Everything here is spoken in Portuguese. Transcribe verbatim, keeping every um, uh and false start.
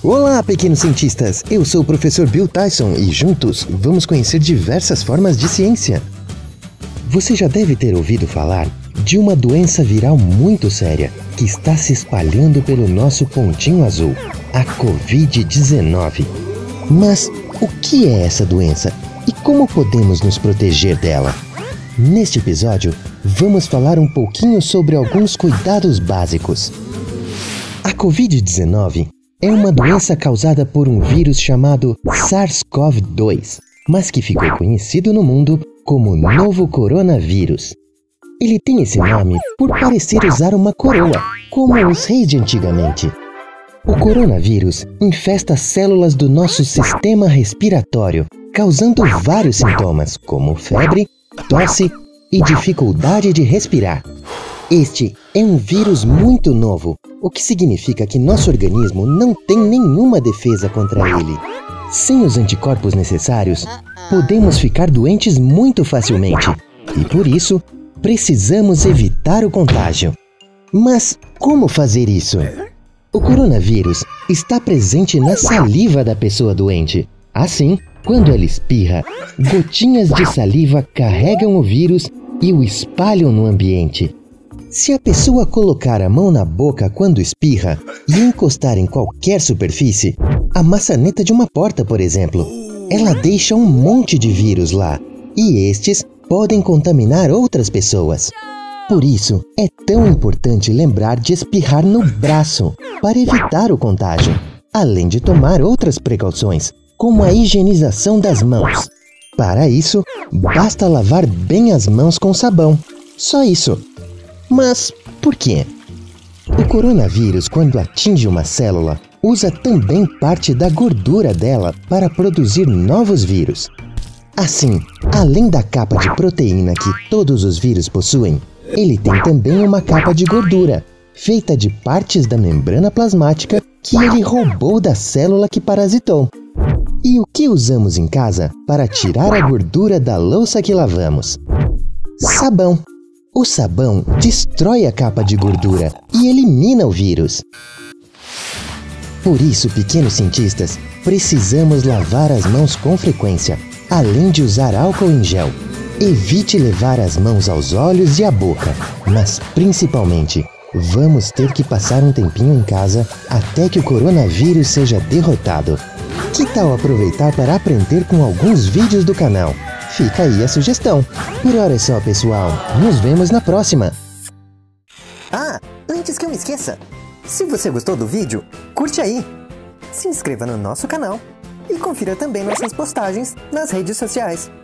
Olá, pequenos cientistas! Eu sou o professor Bill Tyson e juntos vamos conhecer diversas formas de ciência. Você já deve ter ouvido falar de uma doença viral muito séria que está se espalhando pelo nosso pontinho azul, a covid dezenove. Mas o que é essa doença e como podemos nos proteger dela? Neste episódio, vamos falar um pouquinho sobre alguns cuidados básicos. A covid dezenove é uma doença causada por um vírus chamado SARS-CoV dois, mas que ficou conhecido no mundo como novo coronavírus. Ele tem esse nome por parecer usar uma coroa, como os reis de antigamente. O coronavírus infesta células do nosso sistema respiratório, causando vários sintomas, como febre, tosse e dificuldade de respirar. Este é um vírus muito novo, o que significa que nosso organismo não tem nenhuma defesa contra ele. Sem os anticorpos necessários, podemos ficar doentes muito facilmente e, por isso, precisamos evitar o contágio. Mas como fazer isso? O coronavírus está presente na saliva da pessoa doente. Assim, quando ela espirra, gotinhas de saliva carregam o vírus e o espalham no ambiente. Se a pessoa colocar a mão na boca quando espirra e encostar em qualquer superfície, a maçaneta de uma porta, por exemplo, ela deixa um monte de vírus lá, e estes podem contaminar outras pessoas. Por isso, é tão importante lembrar de espirrar no braço para evitar o contágio, além de tomar outras precauções, como a higienização das mãos. Para isso, basta lavar bem as mãos com sabão. Só isso. Mas por quê? O coronavírus, quando atinge uma célula, usa também parte da gordura dela para produzir novos vírus. Assim, além da capa de proteína que todos os vírus possuem, ele tem também uma capa de gordura, feita de partes da membrana plasmática que ele roubou da célula que parasitou. E o que usamos em casa para tirar a gordura da louça que lavamos? Sabão. O sabão destrói a capa de gordura e elimina o vírus. Por isso, pequenos cientistas, precisamos lavar as mãos com frequência, além de usar álcool em gel. Evite levar as mãos aos olhos e à boca, mas principalmente, vamos ter que passar um tempinho em casa até que o coronavírus seja derrotado. Que tal aproveitar para aprender com alguns vídeos do canal? Fica aí a sugestão. Por hora é só, pessoal. Nos vemos na próxima. Ah, antes que eu me esqueça, se você gostou do vídeo, curte aí, se inscreva no nosso canal e confira também nossas postagens nas redes sociais.